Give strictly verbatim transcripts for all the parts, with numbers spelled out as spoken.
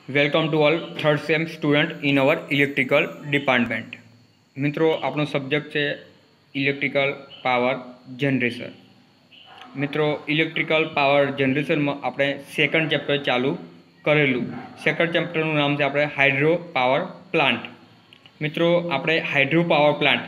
Welcome to all third sem student in our electrical department. મિત્રો, આપણો subject છે electrical power generation. મિત્રો, electrical power જનરેશનમાં આપણે સેકન્ડ ચેપ્ટર ચાલુ કરેલું. સેકન્ડ ચેપ્ટરનું નામ છે આપણે હાઇડ્રો પાવર પ્લાન્ટ. મિત્રો, આપણે હાઇડ્રો પાવર પ્લાન્ટ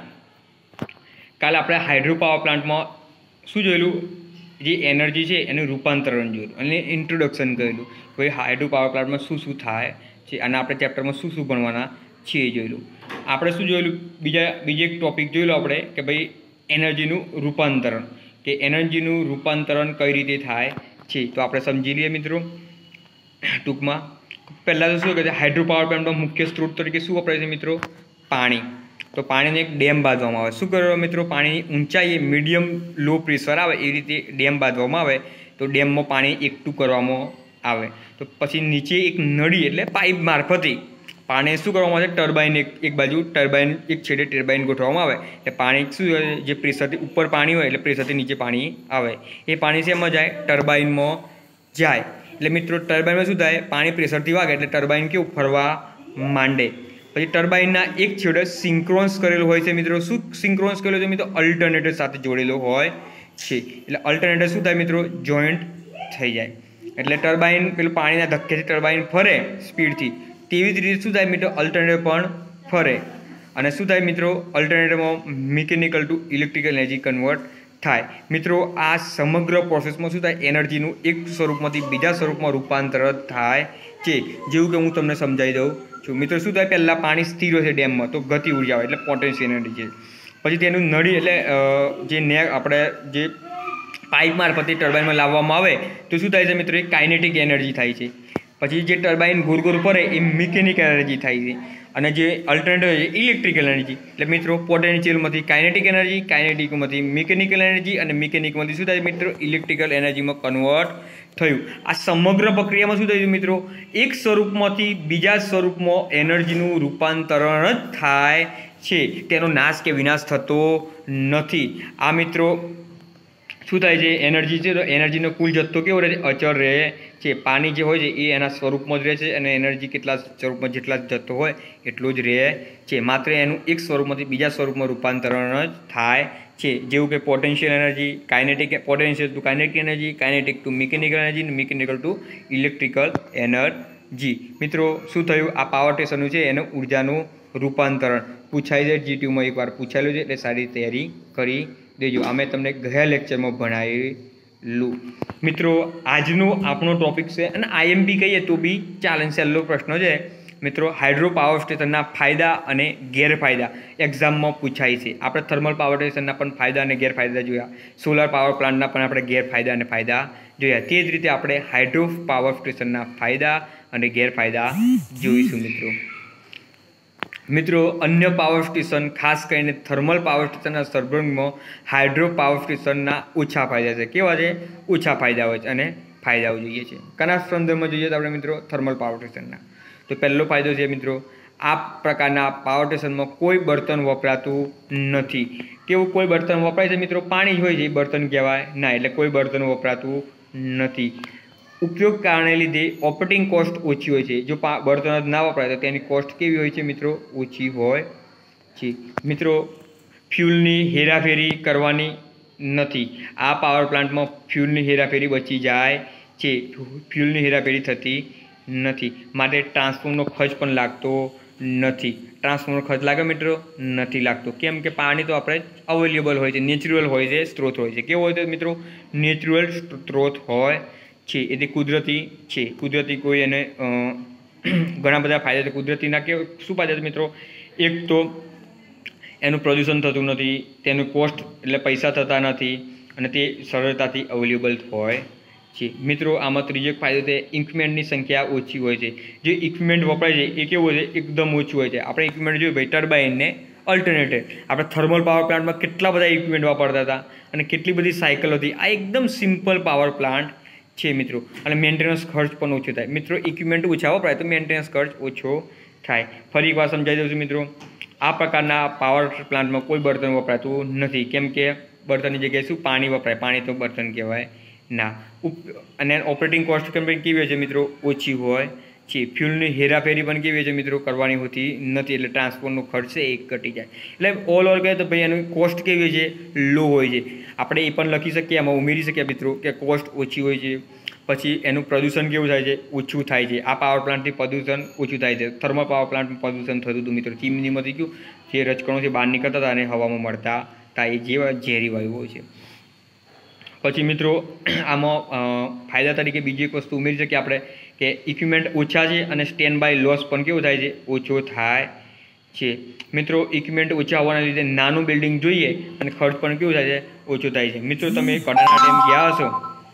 કાલે આપણે હાઇડ્રો પાવર પ્લાન્ટમાં શું જોયેલું? જે એનર્જી છે એનું રૂપાંતરણ જોયું અને ઇન્ટ્રોડક્શન કરેલું. ભાઈ હાઇડ્રો પાવર પ્લાન્ટમાં શું શું થાય છે અને આપણે ચેપ્ટરમાં શું શું ભણવાના છીએ એ જોયેલું. આપણે શું જોયેલું? બીજા બીજે એક ટોપિક જોયેલો આપણે કે ભાઈ એનર્જીનું રૂપાંતરણ, કે એનર્જીનું રૂપાંતરણ કઈ રીતે થાય છે તો આપણે સમજી લઈએ મિત્રો. ટૂંકમાં પહેલાં તો શું કહે છે, હાઇડ્રો પાવર પ્લાન્ટમાં મુખ્ય સ્ત્રોત તરીકે શું વપરાય છે મિત્રો? પાણી. તો પાણીને એક ડેમ બાંધવામાં આવે. શું કરવા મિત્રો? પાણીની ઊંચાઈએ મીડિયમ લો પ્રેશર આવે એ રીતે ડેમ બાંધવામાં આવે. તો ડેમમાં પાણી એકઠું કરવામાં આવે. તો પછી નીચે એક નળી એટલે પાઇપ મારફતે પાણી શું કરવામાં આવે? ટર્બાઇન એક એક બાજુ ટર્બાઇન એક છેડે ટર્બાઇન ગોઠવવામાં આવે. એટલે પાણી શું જે પ્રેશરથી ઉપર પાણી હોય એટલે પ્રેશરથી નીચે પાણી આવે. એ પાણી શેમાં જાય? ટર્બાઇનમાં જાય. એટલે મિત્રો ટર્બાઇનમાં શું થાય? પાણી પ્રેશરથી વાગે એટલે ટર્બાઇન કેવું ફરવા માંડે. પછી ટર્બાઇનના એક છેડે સિંક્રોન્સ કરેલો હોય છે મિત્રો. શું સિંક્રોન્સ કરેલો છે મિત્રો? અલ્ટરનેટર સાથે જોડેલો હોય છે. એટલે અલ્ટરનેટર શું થાય મિત્રો? જોઈન્ટ થઈ જાય. એટલે ટર્બાઇન પેલું પાણીના ધક્કેથી ટર્બાઇન ફરે સ્પીડથી, તેવી જ રીતે શું થાય મિત્રો? અલ્ટરનેટર પણ ફરે. અને શું થાય મિત્રો? અલ્ટરનેટરમાં mechanical to electrical energy convert થાય. મિત્રો, આ સમગ્ર પ્રોસેસમાં શું થાય? એનર્જીનું એક સ્વરૂપમાંથી બીજા સ્વરૂપમાં રૂપાંતર થાય છે. જેવું કે હું તમને સમજાવી દઉં છું મિત્રો. શું થાય? પહેલાં પાણી સ્થિર હોય છે ડેમમાં તો ગતિ ઉર્જા હોય એટલે પોટેન્શિયલ એનર્જી છે. પછી તેનું નળી એટલે જે ને આપણે જે પાઇપ મારફતે ટર્બાઇનમાં લાવવામાં આવે તો શું થાય છે મિત્રો? એ કાઇનેટિક એનર્જી થાય છે. પછી જે ટર્બાઇન ગોળ ગોળ ફરે એ મિકેનિકલ એનર્જી થાય છે. અને જે અલ્ટરનેટર છે ઇલેક્ટ્રિકલ એનર્જી. એટલે મિત્રો પોટેન્શિયલમાંથી કાઇનેટિક એનર્જી, કાઇનેટિકમાંથી મિકેનિકલ એનર્જી અને મિકેનિકમાંથી શું થાય મિત્રો? ઇલેક્ટ્રિકલ એનર્જીમાં કન્વર્ટ થયું. આ સમગ્ર પ્રક્રિયામાં શું થયું મિત્રો? એક સ્વરૂપમાંથી બીજા સ્વરૂપમાં એનર્જીનું રૂપાંતરણ જ થાય છે. તેનો નાશ કે વિનાશ થતો નથી. આ મિત્રો શું થાય છે? એનર્જી છે તો એનર્જીનો કુલ જથ્થો કેવો રહે છે? અચળ રહે છે. પાણી જે હોય છે એ એના સ્વરૂપમાં જ રહે છે અને એનર્જી કેટલા સ્વરૂપમાં જેટલા જથ્થો હોય એટલો જ રહે છે. માત્ર એનું એક સ્વરૂપમાંથી બીજા સ્વરૂપમાં રૂપાંતરણ જ થાય છે. જેવું કે potential energy, kinetic potential to kinetic energy, kinetic to mechanical energy અને મિકેનિકલ ટુ ઇલેક્ટ્રિકલ એનર્જી. મિત્રો શું થયું? આ પાવર સ્ટેશનનું છે એનું ઉર્જાનું રૂપાંતરણ પૂછાઈ જાય. જીટીયુમાં એકવાર પૂછાયેલું છે એટલે સારી તૈયારી કરી દેજો. અમે તમને ગયા લેક્ચરમાં ભણાવેલું. મિત્રો, આજનો આપણો ટોપિક છે અને આઈએમપી કહીએ તો બી ચાલે, સહેલો પ્રશ્ન છે મિત્રો. હાઇડ્રો પાવર સ્ટેશનના ફાયદા અને ગેરફાયદા એક્ઝામમાં પૂછાય છે. આપણે થર્મલ પાવર સ્ટેશનના પણ ફાયદા અને ગેરફાયદા જોયા, સોલાર પાવર પ્લાન્ટના પણ આપણે ગેરફાયદા અને ફાયદા જોયા. તે જ રીતે આપણે હાઇડ્રો પાવર સ્ટેશનના ફાયદા અને ગેરફાયદા જોઈશું મિત્રો. મિત્રો, અન્ય પાવર સ્ટેશન ખાસ કરીને થર્મલ પાવર સ્ટેશનના સંદર્ભમાં હાઇડ્રો પાવર સ્ટેશનના ઓછા ફાયદા છે. કેવા છે? ઓછા ફાયદા હોય છે અને ફાયદાઓ જોઈએ છે. કના સંદર્ભમાં જોઈએ તો આપણે મિત્રો થર્મલ પાવર સ્ટેશનના. તો પહેલો ફાયદો છે મિત્રો, આ પ્રકારના પાવર સ્ટેશનમાં કોઈ બળતણ વપરાતું નથી. કેવું કોઈ બળતણ વપરાય છે મિત્રો? પાણી જ હોય છે એ બળતણ કહેવાય ના, એટલે કોઈ બળતણ વપરાતું નથી. ઉપયોગ કારણે લીધે ઓપરેટિંગ કોસ્ટ ઓછી હોય છે. જો બળતણ જ ના વપરાય તો તેની કોસ્ટ કેવી હોય છે મિત્રો? ઓછી હોય છે. મિત્રો, ફ્યુલની હેરાફેરી કરવાની નથી. આ પાવર પ્લાન્ટમાં ફ્યુલની હેરાફેરી બચી જાય છે. ફ્યુલની હેરાફેરી થતી નથી. માટે ટ્રાન્સફોર્મરનો ખર્ચ પણ લાગતો નથી. ટ્રાન્સફોર્મરનો ખર્ચ લાગે મિત્રો? નથી લાગતો. કેમ કે પાણી તો આપણે અવેલેબલ હોય છે, નેચરલ હોય છે, સ્ત્રોત હોય છે. કેવો હોય છે મિત્રો? નેચરલ સ્ત્રોત હોય છે. એટલે કુદરતી છે. કુદરતી કોઈ એને ઘણા બધા ફાયદા છે કુદરતીના. કે શું ફાયદા છે મિત્રો? એક તો એનું પ્રદૂષણ થતું નથી, તેનું કોસ્ટ એટલે પૈસા થતા નથી અને તે સરળતાથી અવેલેબલ હોય છે. મિત્રો, આમાં ત્રીજો ફાયદો છે ઇક્વિપમેન્ટની સંખ્યા ઓછી હોય છે. જે ઇક્વિપમેન્ટ વપરાય છે એ કેવું હોય છે? એકદમ ઓછું હોય છે. આપણે ઇક્વિપમેન્ટ જોઈએ ભાઈ ટર્બાઇનને અલ્ટરનેટર. આપણે થર્મલ પાવર પ્લાન્ટમાં કેટલા બધા ઇક્વિપમેન્ટ વાપરતા હતા અને કેટલી બધી સાયકલ હતી. આ એકદમ સિમ્પલ પાવર પ્લાન્ટ છે મિત્રો. અને મેન્ટેનન્સ ખર્ચ પણ ઓછો થાય. મિત્રો, ઇક્વિપમેન્ટ ઓછા વપરાય તો મેન્ટેનન્સ ખર્ચ ઓછો થાય. ફરી એકવાર સમજાવી દઉં છું મિત્રો, આ પ્રકારના પાવર પ્લાન્ટમાં કોઈ બળતણ વપરાતું નથી. કેમ કે બળતણની જગ્યાએ શું? પાણી વપરાય. પાણી તો બળતણ કહેવાય ના. અને ઓપરેટિંગ કોસ્ટ કેવી હોય છે મિત્રો? ઓછી હોય છે। ફ્યુલની હેરાફેરી પણ કેવી છે મિત્રો કરવાની હોતી નથી, એટલે ટ્રાન્સપોર્ટનો ખર્ચ છે એ ઘટી જાય। એટલે ઓલ ઓવર કહે તો ભાઈ એની કોસ્ટ કેવી છે, લો હોય છે। આપણે એ પણ લખી શકીએ, આમાં ઉમેરી શકીએ મિત્રો કે કોસ્ટ ઓછી હોય છે। પછી એનું પ્રદૂષણ કેવું થાય છે, ઓછું થાય છે। આ પાવર પ્લાન્ટથી પ્રદૂષણ ઓછું થાય છે। થર્મલ પાવર પ્લાન્ટમાં પ્રદૂષણ થતું હતું મિત્રો, ચીમનીમાંથી કયું જે રજકણો છે બહાર નીકળતા હતા અને હવામાં મળતા હતા, એ જેવા ઝેરી વાયુઓ છે। પછી મિત્રો આમાં ફાયદા તરીકે બીજી એક વસ્તુ ઉમેરી શકીએ આપણે કે ઇક્વિપમેન્ટ ઓછા છે અને સ્ટેન્ડ બાય લોસ પણ કેવું થાય છે, ઓછો થાય છે। મિત્રો ઇક્વિપમેન્ટ ઓછા હોવાના લીધે નાનું બિલ્ડિંગ જોઈએ અને ખર્ચ પણ કેવું થાય છે, ઓછો થાય છે। મિત્રો તમે કડાણા ડેમ ગયા હશો,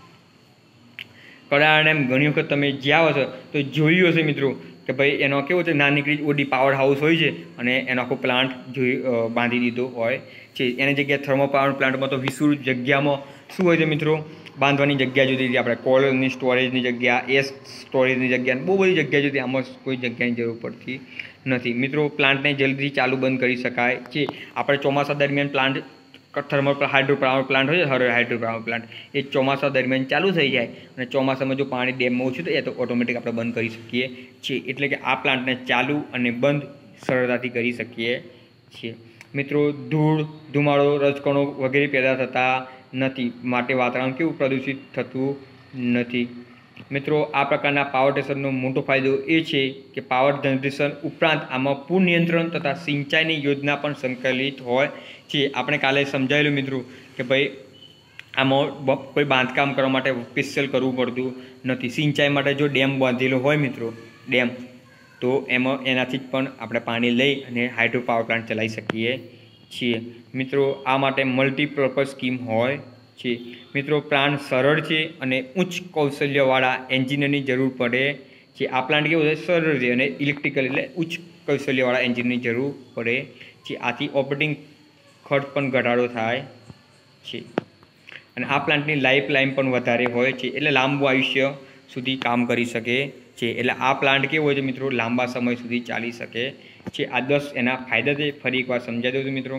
કડાણા ડેમ ઘણી વખત તમે જ્યાં હશો તો જોયું હશે મિત્રો કે ભાઈ એનો કેવો છે, નાની ઓડી પાવર હાઉસ હોય છે અને એનો આખો પ્લાન્ટ જોઈ બાંધી દીધો હોય છે। એની જગ્યાએ થર્મલ પાવર પ્લાન્ટમાં તો વિસુર જગ્યામાં શું હોય છે મિત્રો, બાંધવાની જગ્યા જોતી હતી આપણે, કોલની સ્ટોરેજની જગ્યા, એસ સ્ટોરેજની જગ્યા, બહુ બધી જગ્યા જોતી, આમાં કોઈ જગ્યાની જરૂર પડતી નથી। મિત્રો પ્લાન્ટને જલ્દીથી ચાલુ બંધ કરી શકાય છે। આપણે ચોમાસા દરમિયાન plant thermal hydro power plant હોય છે, હાઇડ્રો પાવર પ્લાન્ટ એ ચોમાસા દરમિયાન ચાલુ થઈ જાય અને ચોમાસામાં જો પાણી ડેમમાં ઓછું થાય તો ઓટોમેટિક આપણે બંધ કરી શકીએ છીએ। એટલે કે આ પ્લાન્ટને ચાલુ અને બંધ સરળતાથી કરી શકીએ છીએ। મિત્રો ધૂળ, ધુમાડો, રજકણો વગેરે પેદા થતા નથી, માટે વાતાવરણ કેવું પ્રદૂષિત થતું નથી। મિત્રો આ પ્રકારના પાવર સ્ટેશનનો મોટો ફાયદો એ છે કે પાવર જનરેશન ઉપરાંત આમાં પૂર નિયંત્રણ તથા સિંચાઈની યોજના પણ સંકલિત હોય છે। આપણે કાલે સમજાયેલું મિત્રો કે ભાઈ આમાં કોઈ બાંધકામ કરવા માટે સ્પેશિયલ કરવું પડતું નથી। સિંચાઈ માટે જો ડેમ બાંધેલો હોય મિત્રો, ડેમ, તો એમાં એનાથી જ પણ આપણે પાણી લઈ અને હાઇડ્રો પાવર પ્લાન્ટ ચલાવી શકીએ છીએ। મિત્રો આ માટે મલ્ટીપર્પઝ સ્કીમ હોય છે। મિત્રો પ્લાન્ટ સરળ છે અને ઉચ્ચ કૌશલ્યવાળા એન્જિનિયરની જરૂર પડે છે। આ પ્લાન્ટ કેવું છે, સરળ છે અને ઇલેક્ટ્રિકલ એટલે ઉચ્ચ કૌશલ્યવાળા એન્જિનિયરની જરૂર પડે છે। આથી ઓપરેટિંગ ખર્ચ પણ ઘટાડો થાય છે અને આ પ્લાન્ટની લાઈફ લાઈન પણ વધારે હોય છે, એટલે લાંબુ આયુષ્ય સુધી કામ કરી શકે છે। એટલે આ પ્લાન્ટ કેવો હોય છે મિત્રો, લાંબા સમય સુધી ચાલી શકે છે। આ દસ એના ફાયદા છે, ફરી એકવાર સમજાવી દઉં છું મિત્રો।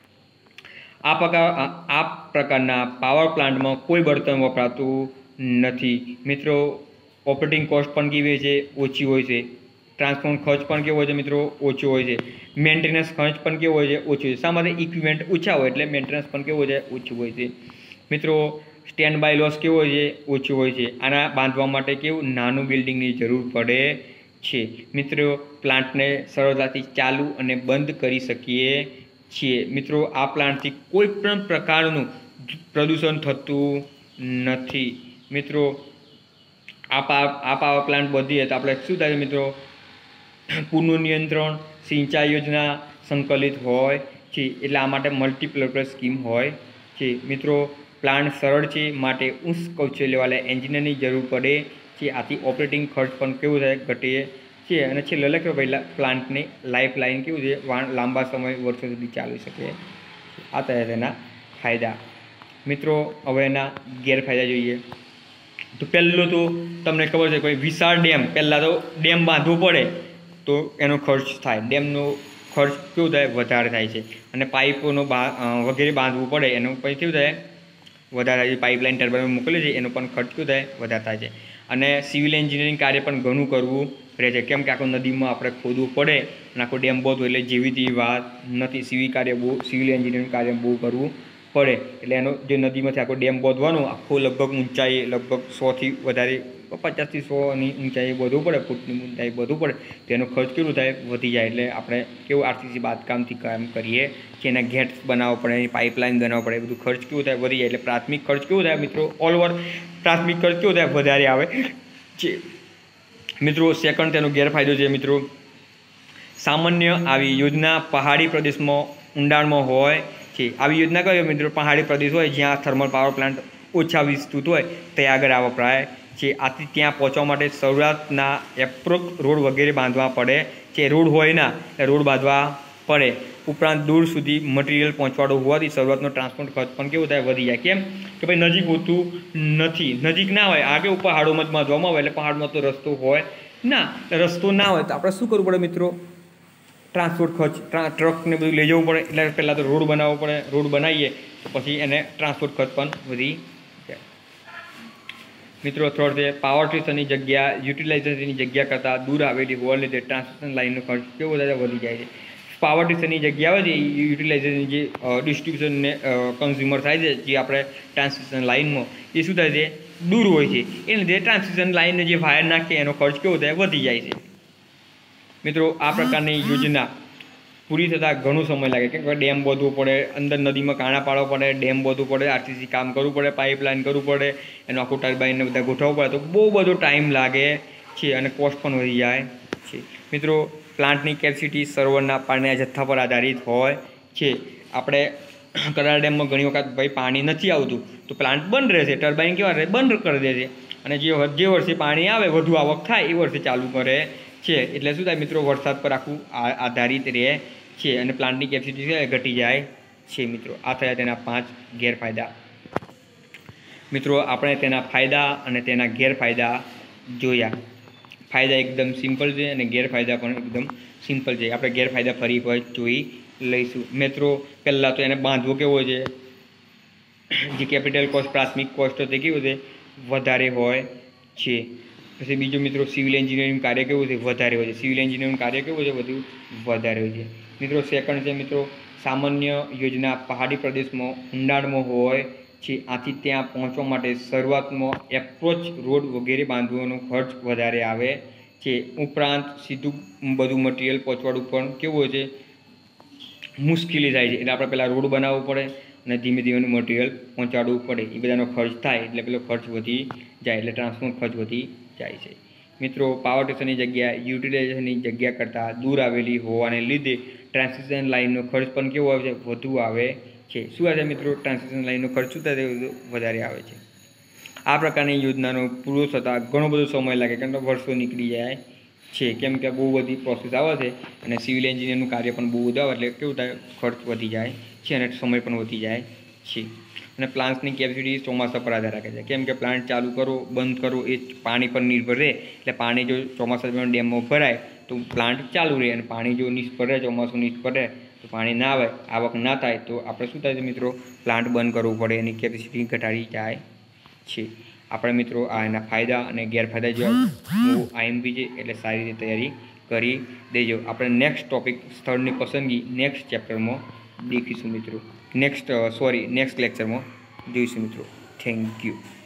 આ પ્રકાર આ પ્રકારના પાવર પ્લાન્ટમાં કોઈ બળતણ વપરાતું નથી। મિત્રો ઓપરેટિંગ કોસ્ટ પણ કેવી છે, ઓછી હોય છે। ટ્રાન્સપોર્ટ ખર્ચ પણ કેવો હોય છે મિત્રો, ઓછો હોય છે। મેન્ટેનન્સ ખર્ચ પણ કેવો હોય છે, ઓછો હોય છે। શા માટે? ઇક્વિપમેન્ટ ઓછા હોય એટલે મેન્ટેનન્સ પણ કેવું હોય છે, ઓછું હોય છે। મિત્રો સ્ટેન્ડ બાય લોસ કેવો હોય છે, ઓછું હોય છે। આના બાંધવા માટે કેવું નાનું બિલ્ડિંગની જરૂર પડે છે। મિત્રો પ્લાન્ટને સરળતાથી ચાલુ અને બંધ કરી શકીએ છીએ। મિત્રો આ પ્લાન્ટથી કોઈ પણ પ્રકારનું પ્રદૂષણ થતું નથી। મિત્રો આ પાવર આ પાવર પ્લાન્ટ બધીએ તો આપણે શું થાય મિત્રો, પૂરનું નિયંત્રણ, સિંચાઈ યોજના સંકલિત હોય છે, એટલે આ માટે મલ્ટીપર્પઝ સ્કીમ હોય છે। મિત્રો પ્લાન્ટ સરળ છે માટે ઉચ્ચ કૌશલ્યવાળા એન્જિનિયરની જરૂર પડે છે। આથી ઓપરેટિંગ ખર્ચ પણ કેવું થાય, ઘટે છે અને છેલ્લે લખ્યો પહેલાં પ્લાન્ટની લાઈફ લાઈન કેવું છે, લાંબા સમય વર્ષો સુધી ચાલી શકે। આ થાય તેના ફાયદા। મિત્રો હવે એના ગેરફાયદા જોઈએ તો પહેલું તો તમને ખબર છે કોઈ વિશાળ ડેમ, પહેલાં તો ડેમ બાંધવો પડે તો એનો ખર્ચ થાય, ડેમનો ખર્ચ કેવું થાય, વધારે થાય છે અને પાઇપોનો વગેરે બાંધવું પડે એનો પછી કેવું થાય, વધારે થાય છે। પાઇપલાઇન ટર્બાઇન મોકલે છે એનો પણ ખર્ચ કેવું થાય, વધારે થાય છે અને સિવિલ એન્જિનિયરિંગ કાર્ય પણ ઘણું કરવું રહે છે, કેમ કે આખો નદીમાં આપણે ખોદવું પડે અને આખો ડેમ બધું એટલે જેવી તેવી વાત નથી। સિવિલ કાર્ય બહુ સિવિલ એન્જિનિયરિંગ કાર્ય બહુ કરવું પડે, એટલે એનો જે નદીમાંથી આખો ડેમ બાંધવાનો આખો લગભગ ઊંચાઈ લગભગ સોથી વધારે પચાસથી સોની ઊંચાઈ બધું પડે, ફૂટની ઊંચાઈ બધું પડે, તેનો ખર્ચ કેવું થાય, વધી જાય। એટલે આપણે કેવું આરસીસી બાંધકામથી કામ કરીએ કે એના ગેટ્સ બનાવવો પડે, એની પાઇપલાઇન બનાવવો પડે, એ બધું ખર્ચ કેવું થાય, વધી જાય। એટલે પ્રાથમિક ખર્ચ કેવું થાય મિત્રો, ઓલ ઓવર પ્રાથમિક ખર્ચ કેવું થાય, વધારે આવે છે મિત્રો। સેકન્ડ તેનો ગેરફાયદો છે મિત્રો, સામાન્ય આવી યોજના પહાડી પ્રદેશમાં ઊંડાણમાં હોય છે। આવી યોજના કઈ મિત્રો, પહાડી પ્રદેશ હોય જ્યાં થર્મલ પાવર પ્લાન્ટ ઓછા વિસ્તૃત હોય ત્યાં આગળ આ વપરાય છે। આથી ત્યાં પહોંચવા માટે શરૂઆતના એપ્રોચ રોડ વગેરે બાંધવા પડે છે, રોડ હોય ના રોડ બાંધવા પડે। ઉપરાંત દૂર સુધી મટીરિયલ પહોંચવાડો હોવાથી શરૂઆતનો ટ્રાન્સપોર્ટ ખર્ચ પણ કેવું થાય, વધી જાય। કેમ કે ભાઈ નજીક હોતું નથી, નજીક ના હોય, આ કેવું પહાડોમાં જ બાંધવામાં આવે એટલે પહાડમાં તો રસ્તો હોય ના, રસ્તો ના હોય તો આપણે શું કરવું પડે મિત્રો, ટ્રાન્સપોર્ટ ખર્ચ ટ્રકને બધું લઈ જવું પડે, એટલે પહેલાં તો રોડ બનાવવો પડે, રોડ બનાવીએ તો પછી એને ટ્રાન્સપોર્ટ ખર્ચ પણ વધી જાય। મિત્રો થર્ડ છે પાવર સ્ટેશનની જગ્યા યુટિલાઇઝેશનની જગ્યા કરતાં દૂર આવેલી હોવાને લીધે ટ્રાન્સમિશન લાઇનનો ખર્ચ કેવો વધારે વધી જાય છે. પાવર સ્ટેશનની જગ્યા હોય છે એ યુટિલાઇઝેશન જે ડિસ્ટ્રીબ્યુશનને કન્ઝ્યુમર થાય છે જે આપણે ટ્રાન્સમિશન લાઇનમાં એ શું થાય છે દૂર હોય છે એને લીધે ટ્રાન્સમિશન લાઇનને જે વાયર નાખીએ એનો ખર્ચ કેવો થાય વધી જાય છે. મિત્રો આ પ્રકારની યોજના પૂરી થતાં ઘણો સમય લાગે કેમ કે ડેમ બાંધવું પડે, અંદર નદીમાં કાણા પાડવા પડે, ડેમ બાંધવું પડે, આરસીસી કામ કરવું પડે, પાઇપલાઇન કરવું પડે, એનું આખું ટર્બાઇનને બધા ગોઠવવું પડે, તો બહુ બધો ટાઈમ લાગે છે અને કોસ્ટ પણ વધી જાય છે. મિત્રો પ્લાન્ટની કેપેસિટી સરોવરના પાણીના જથ્થા પર આધારિત હોય છે. આપણે કરાર ડેમમાં ઘણી વખત ભાઈ પાણી નથી આવતું તો પ્લાન્ટ બંધ રહેશે, ટર્બાઇન કેવા રહે બંધ કરી દેશે અને જે જે વર્ષે પાણી આવે વધુ આવક થાય એ વર્ષે ચાલુ કરે છે. એટલે શું થાય મિત્રો વરસાદ પર આખું આધારિત રહે છે અને પ્લાન્ટની કેપેસિટી ઘટી જાય છે. મિત્રો આ થયા તેના પાંચ ગેરફાયદા. મિત્રો આપણે તેના ફાયદા અને તેના ગેરફાયદા જોયા. ફાયદા એકદમ સિમ્પલ છે અને ગેરફાયદા પણ એકદમ સિમ્પલ છે. આપણે ગેરફાયદા ફરી એક જોઈ લઈશું. મિત્રો પહેલાં તો એને બાંધવો કેવો છે, જે કેપિટલ કોસ્ટ પ્રાથમિક કોસ્ટ તે કેવું છે વધારે હોય છે. પછી બીજું મિત્રો સિવિલ એન્જિનિયરિંગ કાર્ય કેવું છે વધારે હોય છે. સિવિલ એન્જિનિયરિંગ કાર્ય કેવું છે બધું વધારે હોય છે. મિત્રો સેકન્ડ છે મિત્રો સામાન્ય યોજના પહાડી પ્રદેશમાં ઊંડાણમાં હોય છે, આથી ત્યાં પહોંચવા માટે શરૂઆતમાં એપ્રોચ રોડ વગેરે બાંધવાનો ખર્ચ વધારે આવે છે. ઉપરાંત સીધું બધું મટીરિયલ પહોંચવાડું પણ કેવું હોય છે મુશ્કેલી થાય છે. એટલે આપણે પહેલાં રોડ બનાવવો પડે અને ધીમે ધીમે મટીરિયલ પહોંચાડવું પડે, એ બધાનો ખર્ચ થાય એટલે પેલો ખર્ચ વધી જાય એટલે ટ્રાન્સપોર્ટ ખર્ચ વધી જાય છે. મિત્રો પાવર સ્ટેશનની જગ્યા યુટિલાઇઝેશનની જગ્યા કરતાં દૂર આવેલી હોવાને લીધે ટ્રાન્સમિશન લાઇનનો ખર્ચ પણ કેવો આવે છે વધુ આવે છે. શું આવે છે મિત્રો ટ્રાન્સમિશન લાઇનનો ખર્ચ શું થાય વધારે આવે છે. આ પ્રકારની યોજનાનો પૂરો થતાં ઘણો બધો સમય લાગે કેમ કે વર્ષો નીકળી જાય છે કેમ કે બહુ બધી પ્રોસેસ આવે છે અને સિવિલ એન્જિનિયરનું કાર્ય પણ બહુ બધું આવે એટલે કેવું થાય ખર્ચ વધી જાય છે અને સમય પણ વધી જાય છે. અને પ્લાન્ટની કેપેસિટી ચોમાસા પર આધાર રાખે છે કેમ કે પ્લાન્ટ ચાલુ કરો બંધ કરો એ પાણી પર નિર્ભર રહે. એટલે પાણી જો ચોમાસા દરમિયાન ડેમમાં ભરાય તો પ્લાન્ટ ચાલુ રહે અને પાણી જો નિષ્ફળ રહે, ચોમાસું નિષ્ફળ રહે તો પાણી ના આવે, આવક ના થાય તો આપણે શું થાય છે મિત્રો પ્લાન્ટ બંધ કરવું પડે, એની કેપેસિટી ઘટાડી જાય છે. આપણે મિત્રો આ એના ફાયદા અને ગેરફાયદા જેવા બહુ આઈએમપી છે એટલે સારી રીતે તૈયારી કરી દેજો. આપણે નેક્સ્ટ ટોપિક સ્થળની પસંદગી નેક્સ્ટ ચેપ્ટરમાં દેખીશું મિત્રો. નેક્સ્ટ સોરી નેક્સ્ટ લેક્ચરમાં જોઈશું મિત્રો. Thank you.